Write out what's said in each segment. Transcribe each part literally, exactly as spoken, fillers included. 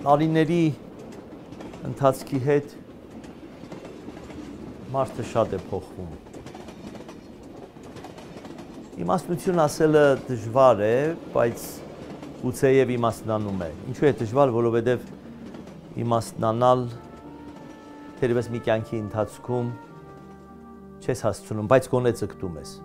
տարիների ընթացքի հետ մարդը շատ է փոխվում։ Իմաստնություն ասելը դժվար է, բայց գուցեև իմաստնանում է։ Ինչու է դժվար, որովհետև իմաստնանալ թերևս մի կյանքի ընթացքում չես հասցնում, բայց գոնե ձգտում ես։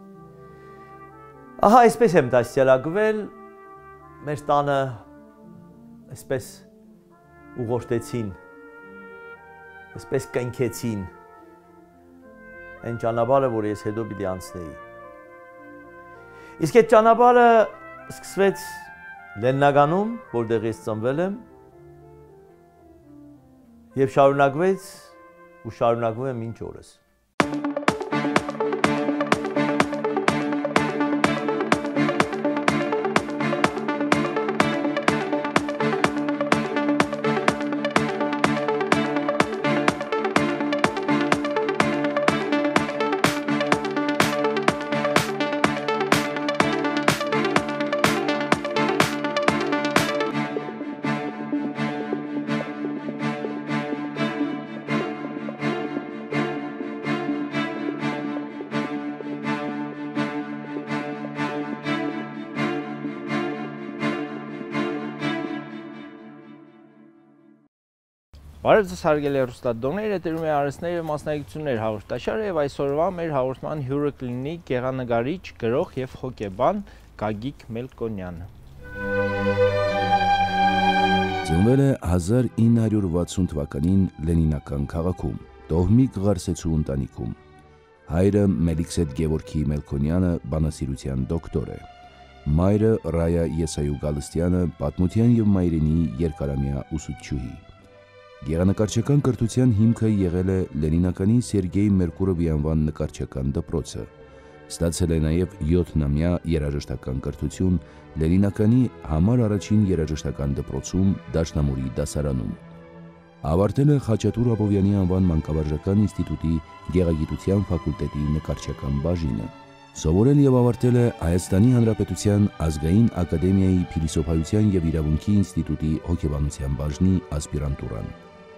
Ահա այսպես եմ դաստիարակվել, մեր տանը այսպես ուղղորդեցին, այսպես կնքեցին այն ճանապարհը, որ ես հետո պիտի անցնեի։ Իսկ այդ ճանապարհը սկսվեց Լեննագանում, որտեղ ես ծնվել եմ, եւ շարունակվեց ու շարունակվում է մինչ օրս։ Բարև ձեզ հարգելի հեռուստադիտողներ, եթերում է Արհեստներ և մասնագիտություններ հաղորդաշարը եւ այսօրվա մեր հաղորդման հյուրը կլինի գեղանկարիչ, գրող եւ հոգեբան Գագիկ Մելքոնյանը։ Ծնվել է հազար ինը հարյուր վաթսուն թվականին Լենինական քաղաքում, Տոհմիկ Ղարսեցու ընտանիքում։ Հայրը Մելիքսեթ Գևորգի Մելքոնյանը բանասիրության դոկտոր է։ Մայրը Ռայա Եսայու Գալստյանը պատմության եւ մայրենի երկարամյա ուսուցչուհի։ Գեղանկարչական կրթության հիմքը եղել է Լենինականի Սերգեյ Մերկուրովի անվան նկարչական դպրոցը։ Ստացել է նաև յոթնամյա երաժշտական կրթություն Լենինականի համար առաջին երաժշտական դպրոցում Դաշնամուրի դասարանում։ Ավարտել է Խաչատուր Աբովյանի անվան մանկավարժական ինստիտուտի գեղագիտության ֆակուլտետի նկարչական բաժինը։ Սովորել եւ ավարտել է Հայաստանի Հանրապետության ազգային ակադեմիայի փիլիսոփայության եւ իրավունքի ինստիտուտի հոգեբանության բաժնի ասպիրանտուրան։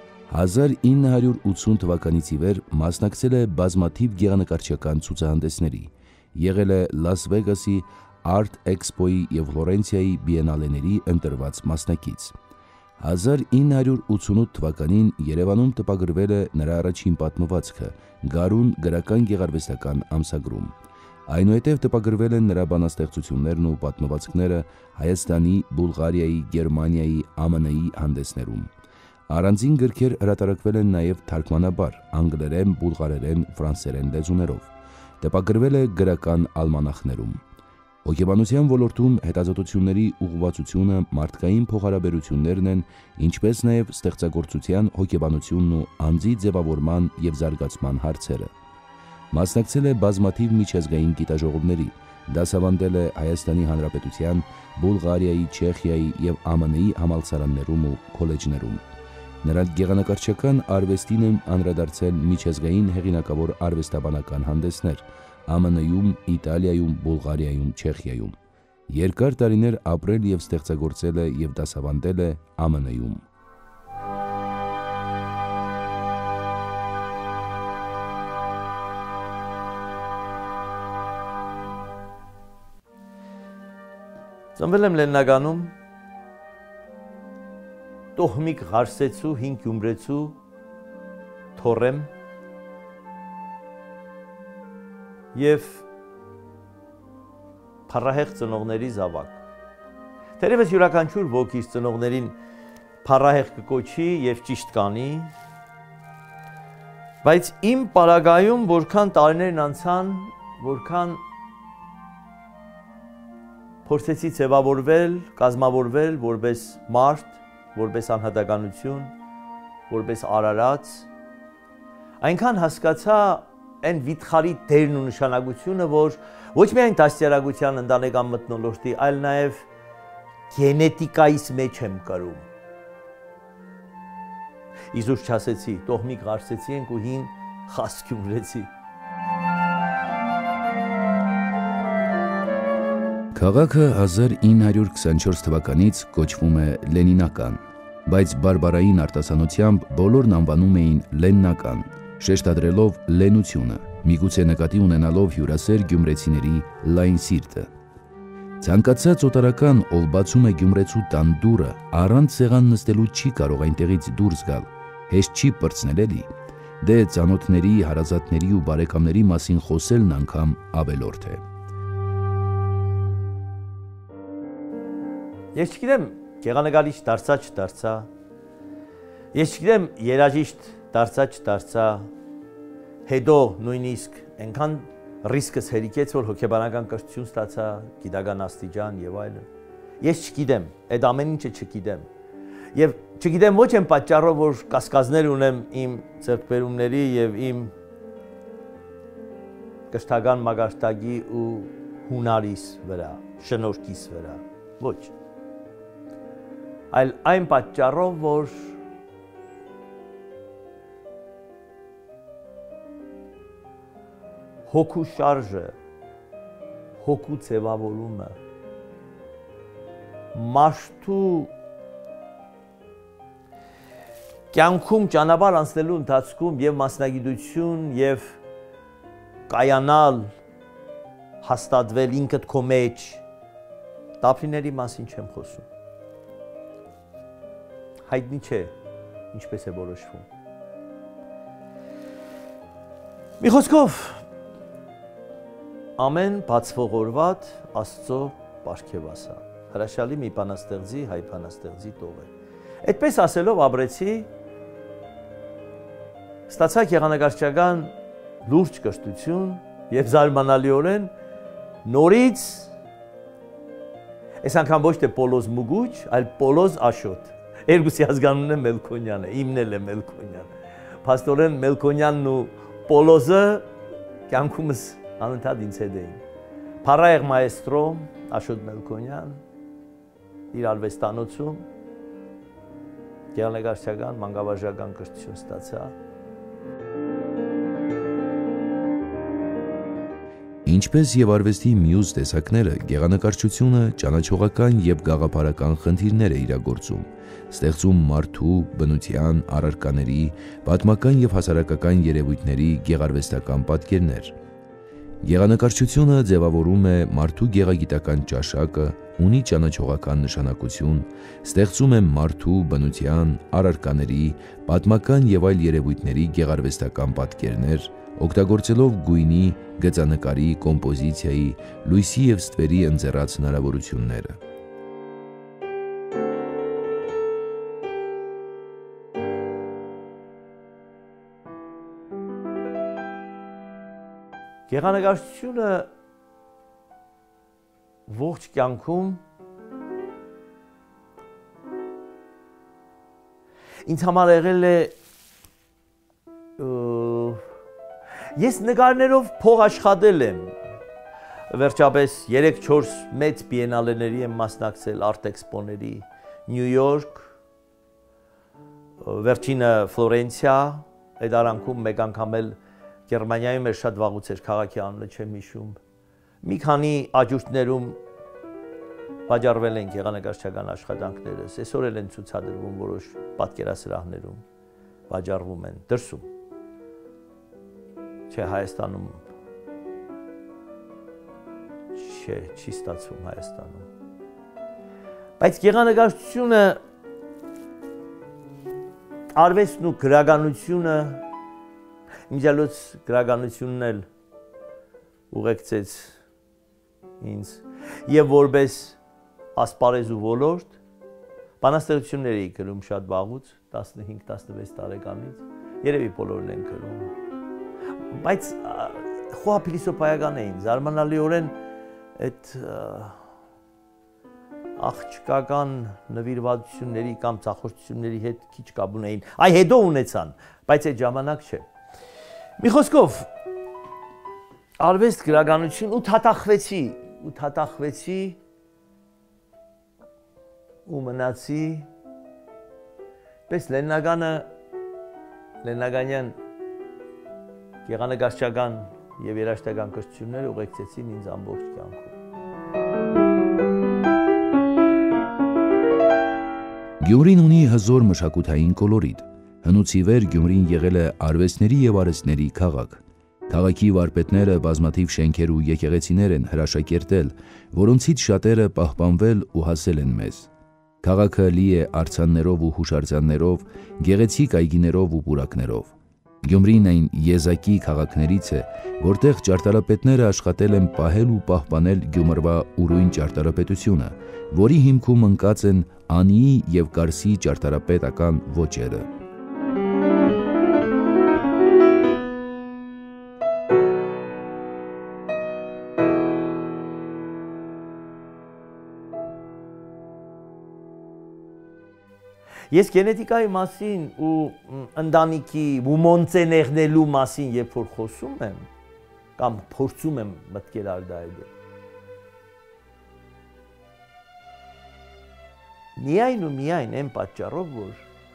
հազար ինը հարյուր ութսուն թվականից ի վեր մասնակցել է բազմաթիվ գեղանկարչական ցուցահանդեսների, եղել է Լաս Վեգասի Art Expo-ի եւ Ֆլորենցիայի բիենալեների ընտրված մասնակից։ հազար ինը հարյուր ութսունութ թվականին Երևանում տպագրվել է նրա առաջին պատմվածքը Գարուն գրական գեղարվեստական ամսագրում։ Այնուհետև տպագրվել են նրա բանաստեղծություններն ու պատմվածքները Հայաստանի, Բուլղարիայի, Գերմանիայի, ԱՄՆ-ի հանդեսներում։ Առանձին գրքեր հրատարակվել են նաև թարգմանաբար անգլերեն, բուլղարերեն, ֆրանսերեն լեզուներով։ Տպագրվել է գրական ալմանախներում։ Հոգեբանության ոլորտում հետազոտությունների ուղղվածությունը մարդկային փոխհարաբերություններն են, ինչպես նաև ստեղծագործության հոգեբանությունն ու անձի ձևավորման եւ զարգացման հարցերը։ Մասնակցել է բազմաթիվ միջազգային գիտաժողովների, դասավանդել է Հայաստանի Հանրապետության, Բուլղարիայի, Չեխիայի եւ ԱՄՆ-ի համալսարաններում ու քոլեջներում։ Նրա գեղանկարչական արվեստին են անդրադարձել միջազգային հեղինակավոր արվեստաբանական հանդեսներ ԱՄՆ-ում, Իտալիայում, Բուլղարիայում, Չեխիայում։ Երկար տարիներ ապրել եւ ստեղծագործել է եւ դասավանդել է ԱՄՆ-ում։ Ծնվել եմ Լեննագանում, Տոհմիկ Ղարսեցու հինգ յումրեցու թոռեմ եւ փառահեղ ծնողների զավակ։ Թերևս յուրաքանչյուր ոք իր ծնողներին փառահեղ կկոչի եւ ճիշտ կանի, բայց իմ պարագայում որքան տարիներն անցան, որքան փորձեցի ձևավորվել, կազմավորվել որպես մարդ, որպես անհատականություն, որպես արարած, այնքան հասկացա այն վիթխարի դերն ու նշանակությունը, որ ոչ միայն դաստիարակության ընտանեկան մթնոլորտի, այլ նաև գենետիկայիս մեջ եմ կրում։ Իզուր չասեցի, Տոհմիկ Ղարսեցի ենք ու հին Խասկյումրեցի։ Քաղաքը հազար ինը հարյուր քսանչորս թվականից կոչվում է Լենինական։ բայց բարբարային արտասանությամբ բոլորն անվանում էին լեննական, շեշտադրելով լենությունը, միգուցե նկատի ունենալով հյուրասեր գյումրեցիների լայն սիրտը։ Ցանկացած օտարական, ով բացում է գյումրեցու տան դուռը, առանց սեղան նստելու չի կարող այնտեղից դուրս գալ, հեշտ չի պրծնել էլի, դե ծանոթների, հարազատների ու բարեկամների մասին խոսելն անգամ ավելորդ է։ Ես չգիտեմ գեղանկարիչ դարձա չդարձա, ես չգիտեմ երաժիշտ դարձա չդարձա, հետո նույնիսկ այնքան ռիսկս հերիկեց, որ հոգեբանական կրթություն ստացա, գիտական աստիճան եւ այլն։ Ես չգիտեմ, այդ ամեն ինչը չգիտեմ։ Եվ չգիտեմ ոչ այն պատճառով, որ կասկածներ ունեմ իմ ձեռքբերումների եւ իմ կրթական մագարտակի ու հունարիս վրա, շնորհքիս վրա։ Ոչ։ Այլ այն պատճառով, որ հոգու շարժը, հոգու ձևավորումը, մարդու կյանքում ճանապարհ անցնելու ընթացքում եւ մասնագիտություն եւ կայանալ, հաստատվել ինքդ քո մեջ, տափիների մասին չեմ խոսում։ Հայտնի չէ, ինչպես է որոշվում։ Մի խոսքով, ամեն բացվող օրվատ Աստծո պարգևասա, հրաշալի մի բանաստեղծի, հայ բանաստեղծի տող է։ Այդպես ասելով ապրեցի, ստացա գեղանկարչական լուրջ կրթություն եւ զարմանալիորեն նորից այս անգամ ոչ թե Պոլոզ Մուգուչ, այլ Պոլոզ Աշոտ։ Երկուսի ազգանունն է Մելքոնյանը, իմն էլ է Մելքոնյանը։ Փաստորեն Մելքոնյանն ու Պոլոզը կյանքումս անընդհատ ինձ հետ էին։ Փառայեղ մայեստրո Աշոտ Մելքոնյան իր արվեստանոցում գեղանկարչական, մանկավարժական կրթություն ստացա։ Ինչպես եւ արվեստի մյուս տեսակները, գեղանկարչությունը ճանաչողական եւ գաղափարական խնդիրներ է իրագործում, ստեղծում մարդու, բնության, առարկաների, պատմական եւ հասարակական երևույթների գեղարվեստական պատկերներ։ Գեղանկարչությունը ձևավորում է մարդու գեղագիտական ճաշակը, ունի ճանաչողական նշանակություն, ստեղծում է մարդու, բնության, առարկաների, պատմական եւ այլ երևույթների գեղարվեստական պատկերներ, օգտագործելով գույնի, գծանկարի, կոմպոզիցիայի, լույսի եւ ստվերի ընձեռած հնարավորությունները։ Գեղանկարչությունը ողջ կյանքում ինձ համար եղել է ես նկարներով փող աշխատել եմ, վերջապես երեք-չորս մեծ բիենալեների եմ մասնակցել, արտ էքսպոների, Նյու Յորք, վերջինը Ֆլորենցիա, այդ արանքում մեկ անգամ էլ Գերմանիայում էր շատ վաղուց էր, քաղաքի անունը չեմ հիշում, մի քանի աջուրտներում վաճառվել են գեղանկարչական աշխատանքներս, այսօր էլ են ցուցադրվում որոշ պատկերասրահներում, վաճառվում են դրսում։ Չէ, Հայաստանում չէ, չի ստացվում Հայաստանում։ Բայց գեղանկարչությունը, արվեստն ու գրականությունը, իմիջիալոց գրականությունն էլ ուղեկցեց ինձ եւ որպես ասպարեզ ու ոլորտ բանաստեղծություններ էի գրում շատ վաղուց, տասնհինգ տասնվեց տարեկանից, երևի բոլորն են գրում։ Բայց խոհափիլիսոփայական էին, զարմանալիորեն այդ աղջկական նվիրվածությունների կամ ծախորդությունների հետ քիչ կապ ունեին, այ հետո ունեցան, բայց այդ ժամանակ չէ։ Մի խոսքով, արվեստ գրականություն ու թաթախվեցի, ու թաթախվեցի ու մնացի, պես լեննագանը, լեննագանյան գեղանկարչական եւ երաժշտական կրթությունները ուղեկցեցին ինձ ամբողջ կյանքում։ Գյումրին ունի հզոր մշակութային կոլորիտ։ Հնուց ի վեր Գյումրին եղել է արվեստների և արհեստների քաղաք։ Քաղաքի վարպետները բազմաթիվ շենքեր ու եկեղեցիներ են հրաշակերտել, որոնցից շատերը պահպանվել ու հասել են մեզ։ Քաղաքը լի է արձաններով ու հուշարձաններով, գեղեցիկ այգիներով ու պուրակներով։ Գյումրին այն եզակի քաղաքներից է, որտեղ ճարտարապետները աշխատել են պահել ու պահպանել Գյումրվա ուրույն ճարտարապետությունը, որի հիմքում ընկած են Անիի և Կարսի ճարտարապետական ոճերը։ Ես գենետիկայի մասին ու ընտանիքի ու մոնցեներնելու մասին երբ որ խոսում եմ, կամ փորձում եմ մտքեր արտահայտել, միայն ու միայն այն պատճառով, որ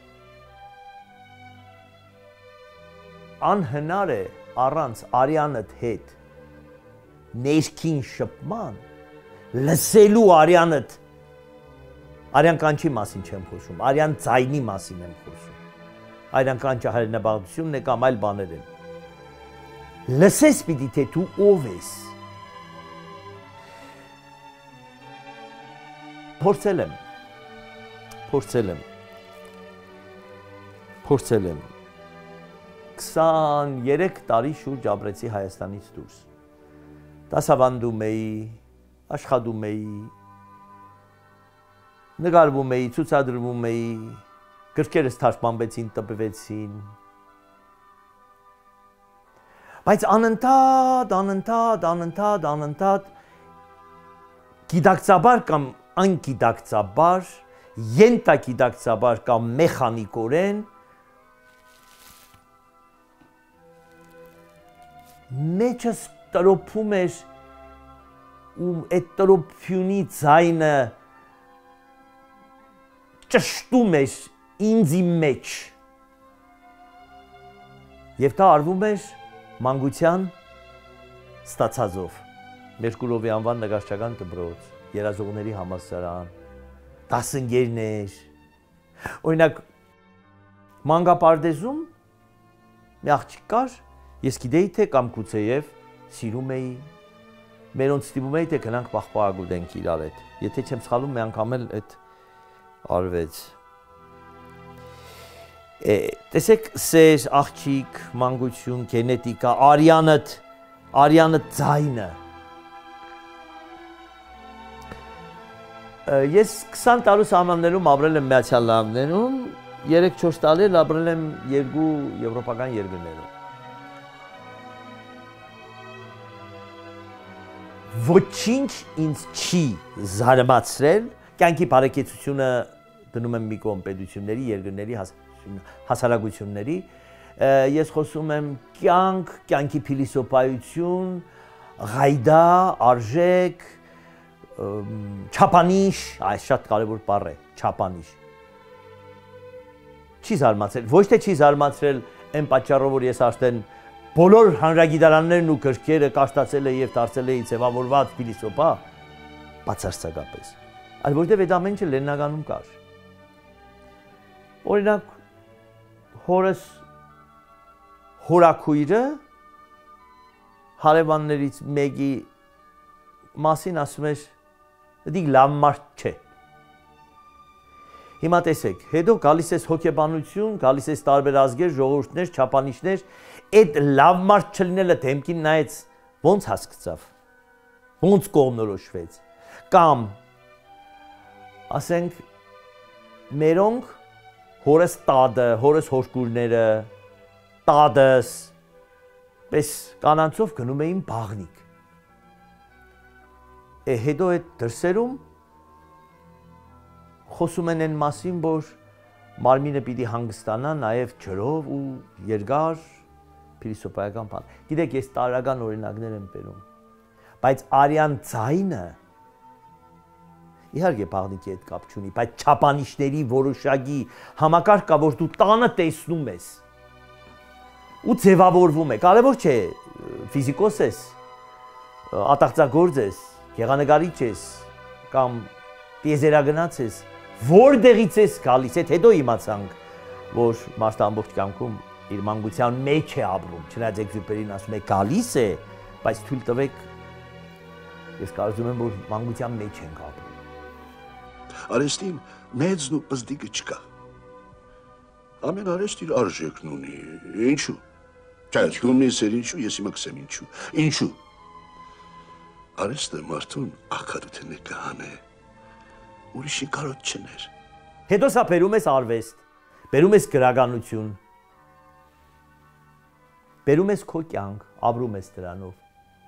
անհնար է առանց արյանդ հետ ներքին շփման, լսելու արյանդ Արյան կանչի մասին չեմ խոսում, արյան ձայնի մասին եմ խոսում, արյան կանչը հայրենաբաղդությունն է կամ այլ բաներ են։ Լսես պիտի թե դու ով ես։ Փորձել եմ, փորձել եմ, փորձել եմ, քսաներեք տարի շուրջ ապրեցի Հայաստանից դուրս, դասավանդում էի, աշխատում էի, նկարվում էի, ցուցադրվում էի, գրքերս թարգմանվեցին, տպվեցին։ Բայց անընդհատ, անընդհատ, անընդհատ, անընդհատ գիտակցաբար կամ անգիտակցաբար, ենթագիտակցաբար կամ մեխանիկորեն մեջս տրոփում էր ու այդ տրոփյունի ձայնը ճշտում էր ինձի մեջ և դա արվում էր մանկության ստացածով Մերկուրովի անվան նկարչական դպրոց, երազողների համալսարան, դասընկերներ, օրինակ մանկապարտեզում մի աղջիկ կար, ես գիտեի թե կամ գուցեև սիրում էի, մերոնց ստիպում էի թե գնանք պաղպաղագուտենք իրար հետ, եթե չեմ սխալվում մի անգամ էլ այդ արվեց։ Տեսեք, սեր, աղջիկ, մանկություն, գենետիկա, արյանդ, արյանդ ձայնը։ Ես քսան տարի սահմաններում ապրել եմ Միացյալ Նահանգներում, երեք-չորս տարի ապրել եմ երկու եվրոպական երկրներում։ Ոչինչ ինձ չի զարմացրել, կյանքի բարեկեցությունը դնում եմ մի կողմ պետությունների, երկրների, հասարակությունների, ես խոսում եմ կյանք, կյանքի փիլիսոփայություն, ղայդա, արժեք, չափանիշ, այս շատ կարևոր բառ է, չափանիշ։ Չի զարմացրել, ոչ թե չի զարմացրել այն պատճառով, որ ես արդեն բոլոր հանրագիտարաններն ու գրքերը կաշտացել է և դարձել էի ձևավորված փիլիսոփա, բացարձակապես, այլ որտև այդ ամեն ինչը Լենինականում կար։ Օրինակ, հորս հորաքույրը հարևաններից մեկի մասին ասում էր, դի լավ մարդ չէ։ Հիմա տեսեք, հետո գալիս ես հոգեբանություն, գալիս ես տարբեր ազգեր, ժողովուրդներ, չափանիշներ, այդ լավ մարդ չլինելը դեմքին նայեց, ոնց հասկացավ, ոնց կողմնորոշվեց, կամ ասենք, մերոնք հորս տադը, հորս հորկուրները, տադս, պես կանանցով գնում էին բաղնիկ։ Է հետո այդ դրսերում խոսում են այն մասին, որ մարմինը պիտի հանգստանա նաև ջրով ու երկար փիլիսոփայական բան։ Գիտեք, ես տարրական օրինակներ եմ բերում, բայց արյան ձայնը իհարկե բաղնիկի հետ կապ չունի, բայց չափանիշների որոշակի համակարգ կա, որ դու տանը տեսնում ես ու ձևավորվում է։ Կարևոր չէ, ֆիզիկոս ես, ատաղծագործ ես, գեղանկարիչ ես կամ տիեզերագնաց ես, որտեղից ես գալիս, այդ հետո իմացանք, որ մարդը ամբողջ կյանքում իր մանկության մեջ է ապրում, չնայած Էքզյուպերին ասում է գալիս է, բայց թույլ տվեք, ես կարծում եմ, որ մանկության մեջ ենք ապրում։ Արեստին մեծն ու պզդիկը չկա։ Ամեն արեստ իր արժեքն ունի, ինչու։ Չէ, ումնիս էր ինչու, ես հիմա կսեմ ինչու։ Ինչու։ Արեստը մարդուն աղքատութեն է կհանե, ուրիշի կարոտ չներ։ Հետո սա բերում ես արվեստ, բերում ես գրականություն, բերում ես քո կյանք, ապրում ես դրանով։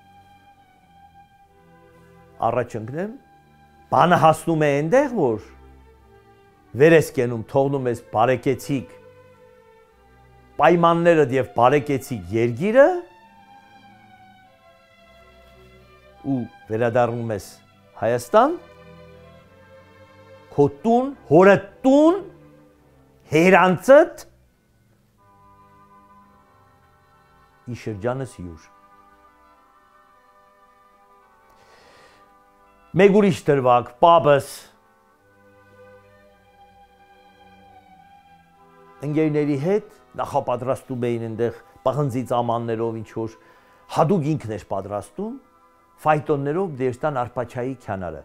Առաջ ընկնեմ, բանը հասնում է այնտեղ, որ վեր ես կենում, թողնում ես բարեկեցիկ պայմաններդ եւ բարեկեցիկ երգիրը ու վերադառնում ես Հայաստան, քո տուն, հորդ տուն, հերանցդ ի շրջանս յուր։ Մեկ ուրիշ դրվակ, պապս, ընկերների հետ նախապատրաստում էին այնտեղ պղնձից ամաններով ինչ-որ հատուկ ինքն էր պատրաստում, ֆայտոններով դերստան արպաչայի քյանարը։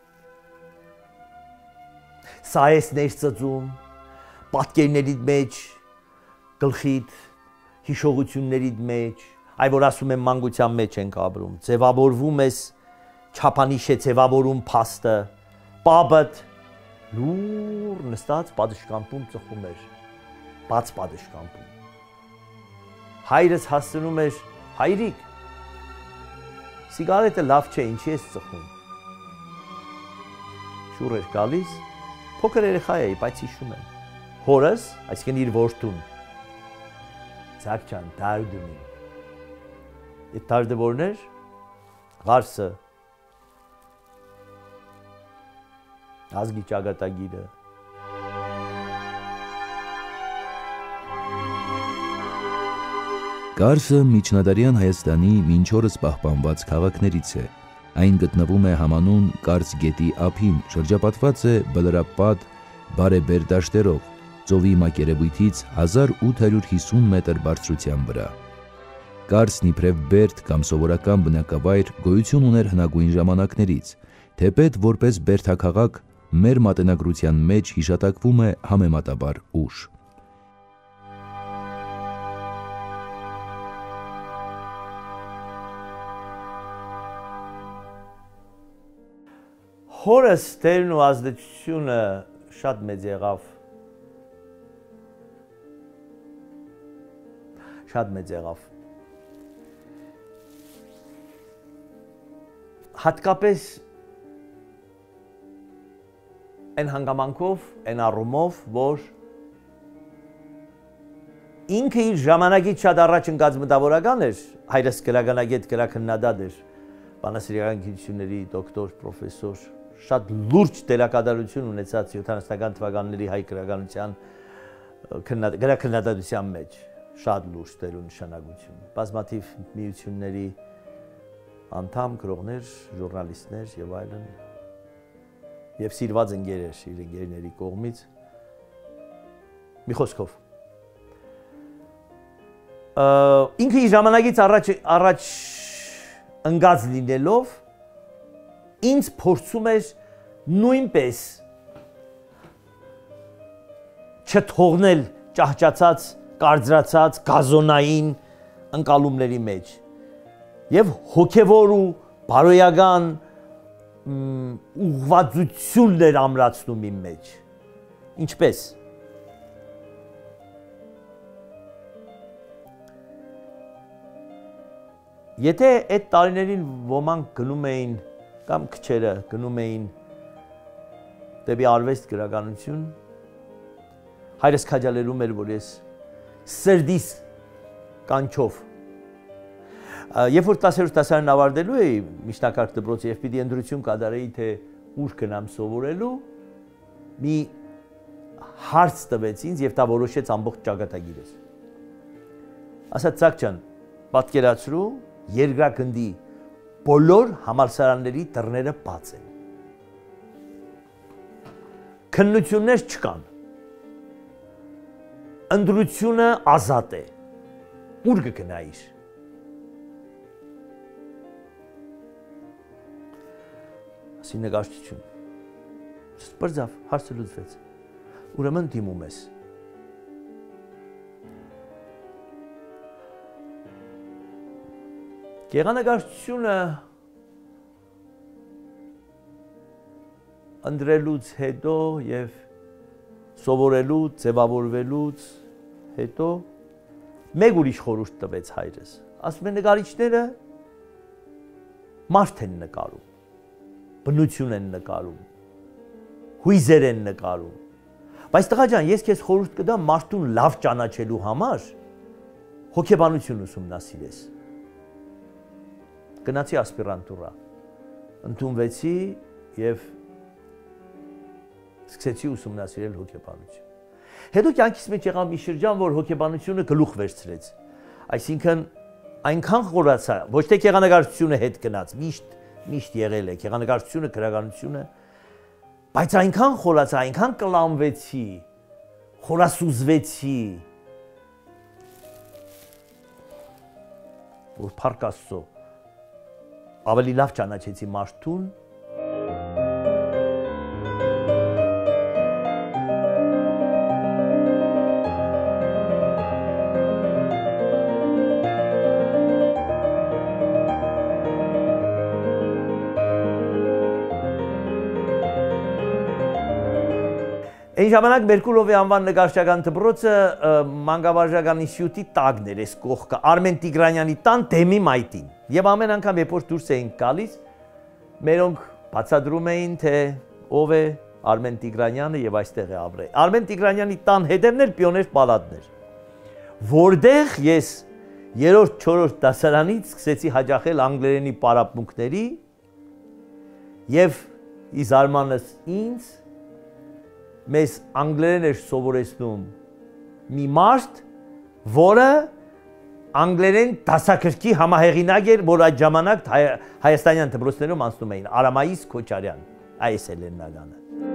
Սա ես ներծծում, պատկերներիդ մեջ, գլխիդ, հիշողություններիդ մեջ, այ որ ասում եմ մանկության մեջ ենք ապրում, ձևավորվում ես, չափանիշ է ձևավորում փաստը, պապդ լուր նստած պատշգամբում ծխում էր, բաց պատշգամբում։ Հայրս հասցնում էր, հայրիկ, սիգարետը լավ չէ, ինչի ես ծխում։ Շուռ էր գալիս, փոքր երեխա էի, բայց հիշում եմ։ Հորս, այսինքն իր որդուն, Ձակչան, դարդ ունի։ Այդ դարդը որն էր, Ղարսը, ազգի ճակատագիրը։ Կարսը միջնադարյան Հայաստանի մինչ օրս պահպանված քաղաքներից է։ Այն գտնվում է համանուն Կարս գետի ափին, շրջապատված է բլրապատ բարեբեր դաշտերով, ծովի մակերևույթից հազար ութ հարյուր հիսուն մետր բարձրության վրա։ Կարսն իբրև բերդ կամ սովորական բնակավայր գոյություն ուներ հնագույն ժամանակներից, թեպետ որպես բերդաքաղաք մեր մատենագրության մեջ հիշատակվում է համեմատաբար ուշ։ Հորս դերն ու ազդեցությունը շատ մեծ եղավ, շատ մեծ եղավ։ Հատկապես այն հանգամանքով, այն առումով, որ ինքը իր ժամանակից շատ առաջ ընկած մտավորական էր, հայրս գրականագետ գրաքննադատ էր, բանասիրական գիտությունների դոկտոր, պրոֆեսոր, շատ լուրջ դերակատարություն ունեցած յոթանասունական թվականների հայ գրականության գրաքննադատության մեջ, շատ լուրջ դեր ու նշանակություն, բազմաթիվ միությունների անդամ, գրողներ, ժուրնալիստներ եւ այլն, եւ սիրված ընկեր էր իր ընկերների կողմից, մի խոսքով։ Ինքը իր ժամանակից առաջ առաջ ընկած լինելով ինձ փորձում էր նույնպես չթողնել ճահճացած, կարծրացած, գազոնային ընկալումների մեջ եւ հոգեվոր ու բարոյական ուղղվածություններ ամրացնում իմ մեջ։ Ինչպես Եթե այդ տարիներին ոմանք գնում էին կամ քչերը գնում էին դեպի արվեստ գրականություն, հայրս քաջալերում էր, որ ես սրդիս կանչով երբ որ տասերորդ դասարանն ավարտելու էի միջնակարգ դպրոցի եւ պիտի ընտրություն կատարեի, թե ուր գնամ սովորելու, մի հարց տվեց ինձ եւ դա որոշեց ամբողջ ճակատագիրս։ Ասաց Ձակչան, պատկերացրու երկրագնդի բոլոր համալսարանների դռները բաց են։ քննություններ չկան։ Ընտրությունը ազատ է։ Ուր կգնայիր։ Ասի նկարչություն։ Բրձավ, հարցը լուծվեց։ Ուրեմն դիմում ես։ Գեղանկարչությունը ընտրելուց հետո եւ սովորելուց, ձևավորվելուց հետո մեկ ուրիշ խորհուրդ տվեց հայրս։ Ասում է նկարիչները մարդ են նկարում, բնություն են նկարում, հույզեր են նկարում։ Բայց տղա ջան, ես քեզ խորհուրդ կտամ մարդուն լավ ճանաչելու համար հոգեբանություն ուսումնասիրես։ Գնացի ասպիրանտուրա, ընդունվեցի եւ սկսեցի ուսումնասիրել հոգեբանություն։ Հետո կյանքիս մեջ եղավ մի շրջան, որ հոգեբանությունը գլուխ վերցրեց։ Այսինքն այնքան խորացա, ոչ թե գեղանկարչությունը հետ գնաց, միշտ միշտ եղել է գեղանկարչությունը, գրականությունը, բայց այնքան խորացա, այնքան կլանվեցի, խորասուզվեցի, որ փառք Աստծո ավելի լավ ճանաչեցի մարդուն։ Այն ժամանակ Մերկուրովի անվան նկարչական դպրոցը մանկավարժական ինստիտուտի տակն էր, այս կողքը, Արմեն Տիգրանյանի տան դեմի մայթին։ Եվ ամեն անգամ երբ որ դուրս էինք գալիս, մերոնք բացատրում էին, թե ով է Արմեն Տիգրանյանը եւ այստեղ է ապրել։ Արմեն Տիգրանյանի տան հետևն էր Պիոներ պալատն էր, որտեղ ես երրորդ չորրորդ դասարանից սկսեցի հաճախել անգլերենի պարապմունքների եւ ի զարմանս ինձ մեզ անգլերեն էր սովորեցնում մի մարդ, որը անգլերեն դասակարգի համահեղինակ էր, որ այդ ժամանակ հայաստանյան դպրոցներում անցնում էին, Արամայիս Քոչարյան, այս է լեննագանը։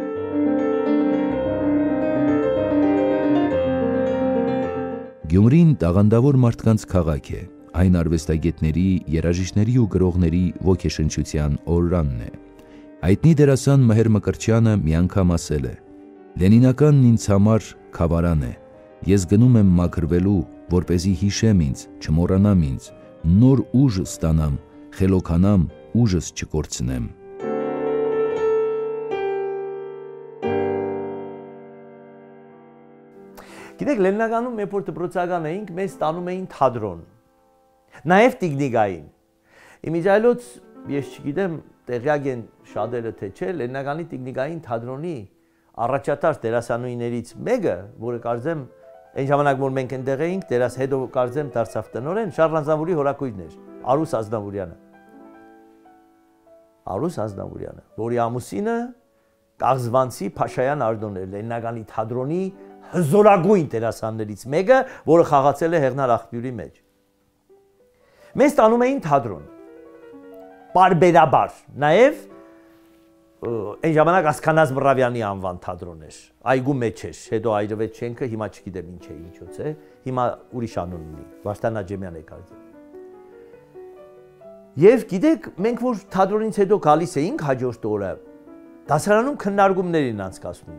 Գյումրին տաղանդավոր մարդկանց քաղաք է, այն արվեստագետների, երաժիշտների ու գրողների ոգեշնչության օրրանն է։ Հայտնի դերասան Մհեր Մկրտչյանը մի անգամ ասել է. Լենինականն ինձ համար քավարան է, ես գնում եմ մաքրվելու, որպեսզի հիշեմ ինձ, չմոռանամ ինձ, նոր ուժ ստանամ, խելոքանամ, ուժս չկորցնեմ։ Գիտեք, Լենինականում երբ որ դպրոցական էինք, մեզ տանում էին թատրոն, նաև տիկնիկային։ Իմիջայլոց, ես չգիտեմ, տեղյակ են շատերը թե չէ, Լենինականի տիկնիկային թատրոնի առաջատար դերասանուհիներից մեկը, որը կարծեմ այն ժամանակ որ մենք այնտեղ էինք, դերաս հետո կարծեմ դարձավ տնօրեն, Շարլ Ազնավուրի հորաքույրն էր, Արուս Ազնավուրյանը։ Արուս Ազնավուրյանը, որի ամուսինը Կաղզվանցի Փաշայան Արտոն էր, Լենինականի թատրոնի հզորագույն դերասաններից մեկը, որը խաղացել է Հեղնար աղբյուրի մեջ։ Մեզ տանում էին թատրոն։ Պարբերաբար, նաև այն ժամանակ Ասքանազ Մռավյանի անվան թատրոն էր, այգու մեջ էր, հետո այրվեց շենքը, հիմա չգիտեմ ինչ է, ինչոց է, հիմա ուրիշ անուն ունի, Վարդան Աջեմյան է կարծեմ։ Եվ գիտեք, մենք որ թատրոնից հետո գալիս էինք հաջորդ օրը, դասարանում քննարկումներ էին անցկացնում։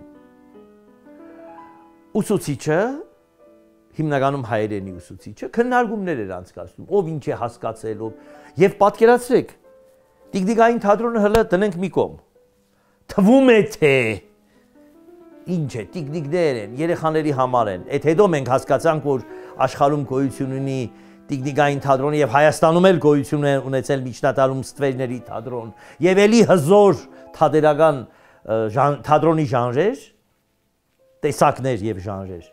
Ուսուցիչը, հիմնականում հայերենի ուսուցիչը, քննարկումներ էր անցկացնում, ով ինչ է հասկացել, եւ պատկերացրեք, տիկնիկային թատրոնը հələ տնենք մի կողմ։ Թվում է թե ինչ է, տիկնիկներ են, երեխաների համար են, այդ հետո մենք հասկացանք, որ աշխարհում գոյություն ունի տիկնիկային թատրոն եւ Հայաստանում էլ գոյություն է ունեցել միջնատարում ստվերների թատրոն եւ էլի հզոր թատերական թատրոնի ժանրեր, տեսակներ եւ ժանրեր։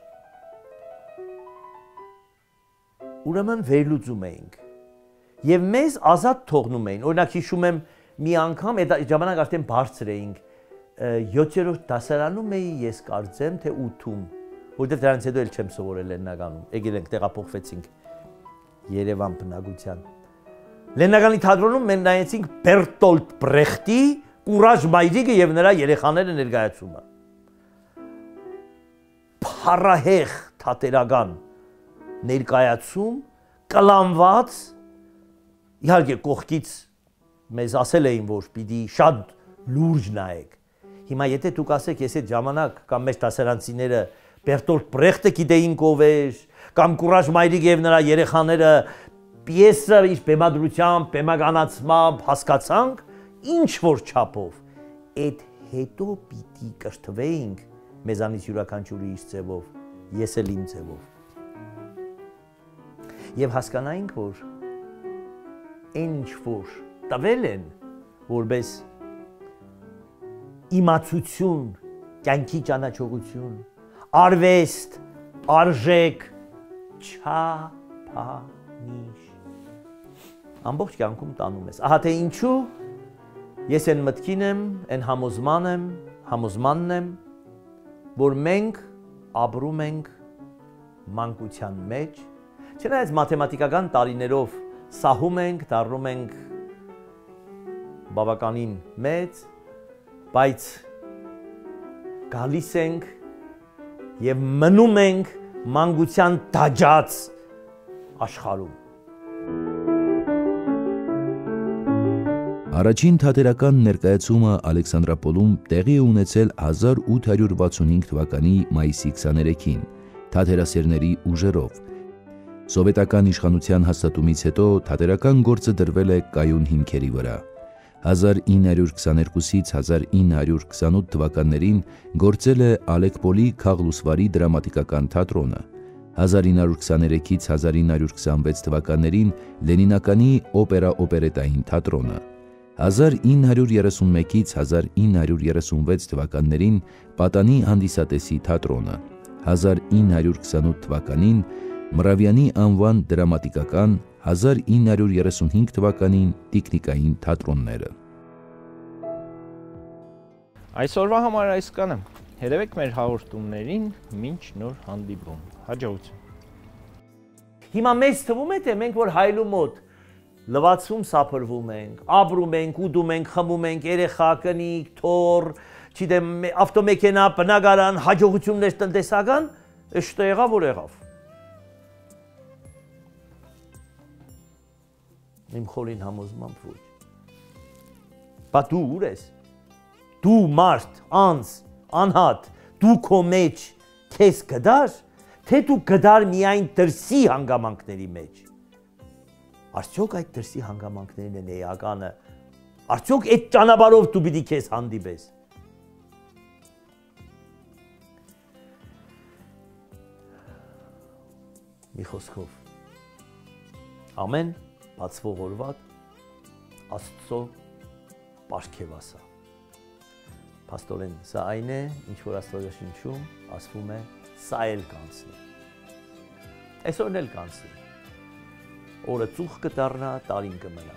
Ուրեմն վերլուծում էինք եւ մեզ ազատ թողնում էին, օրինակ հիշում եմ մի անգամ, այդ ժամանակ արդեն բարձր էինք, յոթերորդ դասարանում էի ես կարծեմ, թե ութում, որտեղ դրանից հետո էլ չեմ սովորել Լենինականում, եկել ենք տեղափոխվեցինք Երևան բնակության։ Լենինականի թատրոնում մենք նայեցինք Բերտոլտ Բրեխտի «Կուրաժ մայրիկը» եւ նրա երեխաները ներկայացումը։ փառահեղ թատերական ներկայացում կլանված, իհարկե կողքից մեզ ասել էին, որ պիտի շատ լուրջ նայեք։ Հիմա եթե դուք ասեք, ես այդ ժամանակ կամ մեր դասարանցիները Բերտոլտ Բրեխտը գիտեին ով էր, կամ Կուրաժ Մայրիկ եւ նրա երեխաները պիեսը իր բեմադրությամբ, բեմականացմամբ հասկացանք, ինչ որ չափով, այդ հետո պիտի կրթվեինք մեզանից յուրաքանչյուրի իր ձևով, ես էլ իմ ձևով։ Եվ հասկանայինք, որ այն ինչ որ տվել են, որպես իմացություն, կյանքի ճանաչողություն, արվեստ, արժեք, չափանիշ, ամբողջ կյանքում տանում ես։ Ահա թե ինչու ես այն մտքին եմ, այն համոզման եմ, համոզմանն եմ, որ մենք ապրում ենք մանկության մեջ, չնայած մաթեմատիկական տարիներով սահում ենք, դառնում ենք բավականին մեծ, բայց գալիս ենք եւ մնում ենք մանկության դաջած աշխարհում։ Առաջին թատերական ներկայացումը Ալեքսանդրապոլում տեղի է ունեցել հազար ութ հարյուր վաթսունհինգ թվականի մայիսի քսաներեքին, թատերասերների ուժերով։ Սովետական իշխանության հաստատումից հետո թատերական գործը դրվել է կայուն հիմքերի վրա։ հազար ինը հարյուր քսաներկուսից հազար ինը հարյուր քսանութ թվականներին գործել է Ալեկպոլի Քաղլուսվարի դրամատիկական թատրոնը, հազար ինը հարյուր քսաներեքից հազար ինը հարյուր քսանվեց թվականներին Լենինականի օպերա-օպերետային թատրոնը, հազար ինը հարյուր երեսունմեկից հազար ինը հարյուր երեսունվեց թվականներին Պատանի հանդիսատեսի թատրոնը, հազար ինը հարյուր քսանութ թվականին Մրավյանի անվան դրամատիկական, հազար ինը հարյուր երեսունհինգ թվականին տիկնիկային թատրոնները։ Այսօրվա համար այսքանը։ Հետևեք մեր հաղորդումներին, մինչ նոր հանդիպում։ Հաջողություն։ Հիմա մեզ թվում է, թե մենք որ հայլու մոտ լվացում սափրվում ենք, ապրում ենք, ուտում ենք, խմում ենք, երեխա, կնիկ, թոռ, չգիտեմ, ավտոմեքենա, բնակարան, հաջողություններ տնտեսական, ըշտ եղավ, որ եղավ։ Իմ խորին համոզմամբ ոչ։ Բա դու ուր ես։ Դու մարդ, անձ, անհատ, դու քո մեջ քեզ գդար, թե դու գդար միայն դրսի հանգամանքների մեջ։ Արդյոք այդ դրսի հանգամանքներն են էականը։ Արդյոք այդ ճանապարհով դու պիտի քեզ հանդիպես։ Մի խոսքով։ Ամեն բացվող օրվա Աստծո պարգևասա։ Փաստորեն սա այն է, ինչ որ Աստվածաշնչում ասվում է, սա էլ կանցնի։ Այսօրն էլ կանցնի։ Օրը ծուխ կդառնա, տարին կմնա։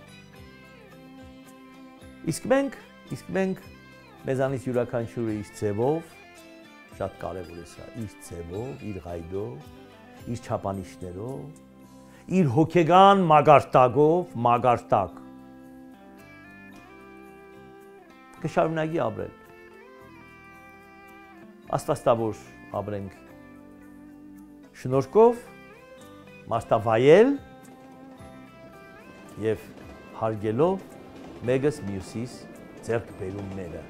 Իսկ մենք, իսկ մենք մեզանից յուրաքանչյուրը իր ձևով, շատ կարևոր է սա, իր ձևով, իր ղայդով, իր չափանիշներով, իր հոգեգան մագարտակով, մագարտակ կշարունակի ապրել։ Աստված տա որ ապրենք շնորհքով, մարդավայել եւ հարգելով մեկս մյուսիս ձեռքբերումները։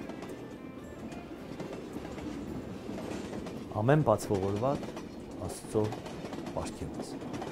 Ամեն բացվող օրվա Աստծո պարգևած։